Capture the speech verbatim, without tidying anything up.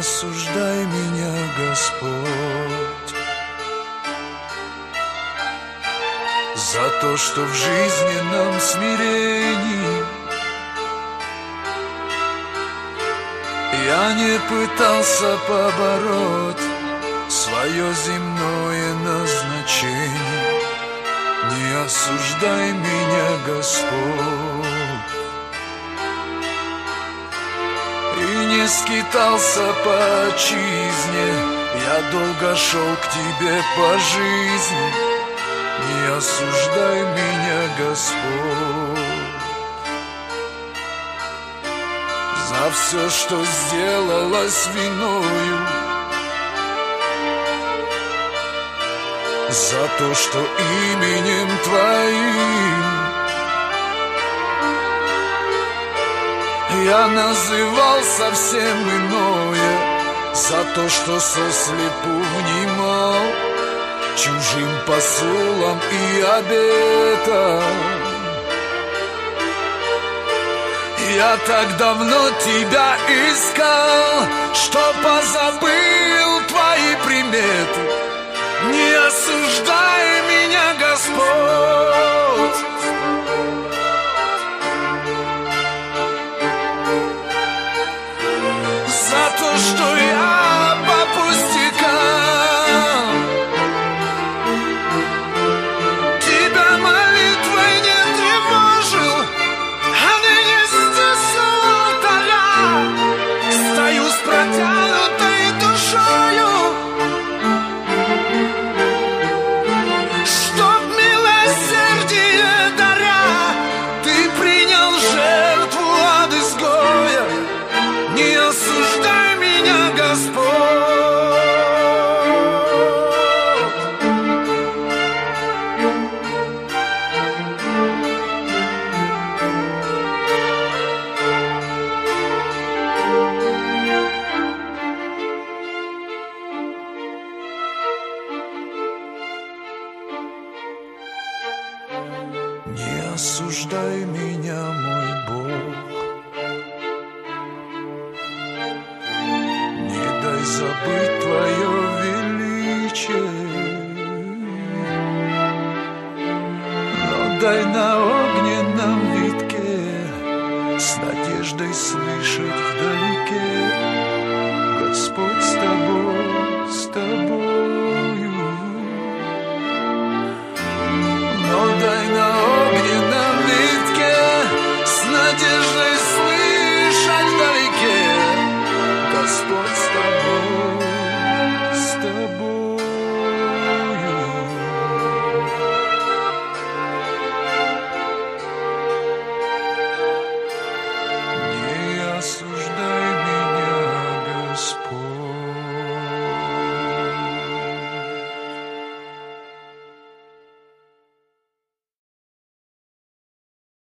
осуждай меня, Господь, за то, что в жизненном смирении я не пытался побороть свое земное назначение. Не осуждай меня, Господь, и не скитался по отчизне, я долго шел к тебе по жизни. Не осуждай меня, Господь, за все, что сделалось виною, за то, что именем Твоим я называл совсем иное, за то, что сослепу внимал чужим посулам и обетам. Я так давно Тебя искал, что позабыл Твои приметы. Не осуждай меня, Господь, за то, что я по пустякам Тебя молитвой не тревожил, а ныне здесь у алтаря стою с протянутой душою, чтоб милосердие даря Ты принял жертву от изгоя. Не осуждай меня, Господь, не осуждай меня, мой Бог, не дай забыть Твое величие, но дай на огненном витке с надеждой слышать вдалеке